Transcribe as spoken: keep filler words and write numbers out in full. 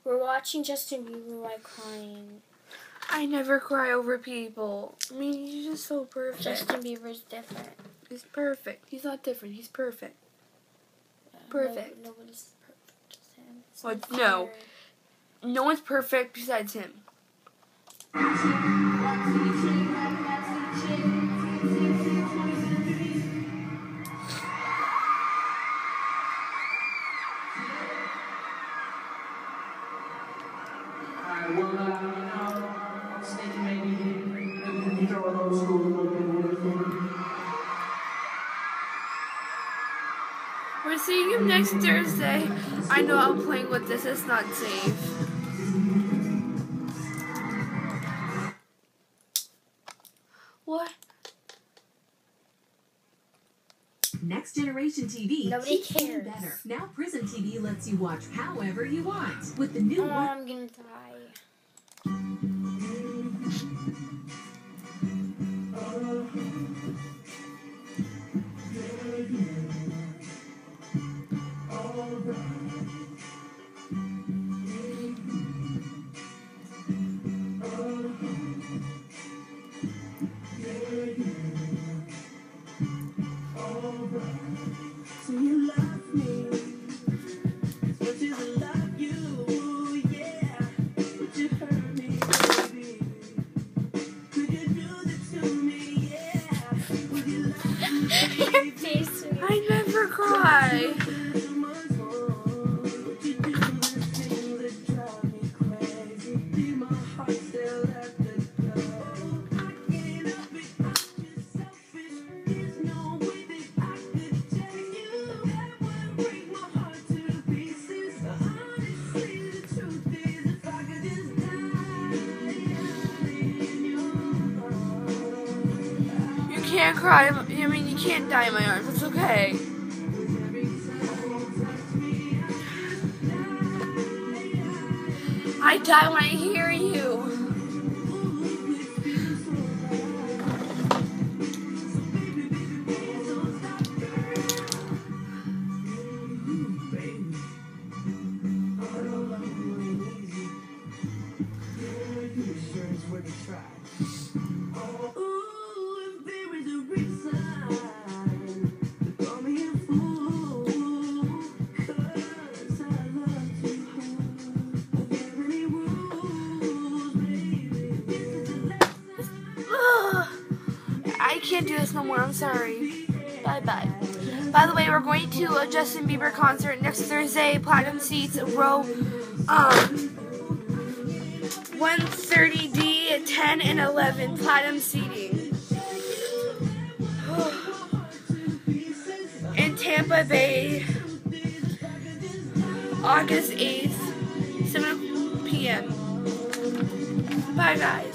We're watching Justin Bieber while crying. I never cry over people. I mean, he's just so perfect. Justin Bieber's different. He's perfect. He's not different. He's perfect. Yeah, Perfect. No, nobody's perfect. Just him. It's What? not No. fair. No one's perfect besides him. We're seeing him next Thursday. I know I'm playing with this. It's not safe. What? Next Generation T V. Nobody keeps getting cares. Better. Now Prism T V lets you watch however you want. With the new Oh, one. I'm gonna die. So you love me, but you love you, yeah. But you hurt me, baby. Could you do that to me, yeah? Would you love me? Your face. I never cry. You can't cry. I mean, you can't die in my arms. It's okay. I die when I hear you. I can't do this no more. I'm sorry. Bye bye. By the way, we're going to a Justin Bieber concert next Thursday. Platinum seats, row um one thirty D, ten and eleven. Platinum seating in Tampa Bay, August eighth, seven p m Bye guys.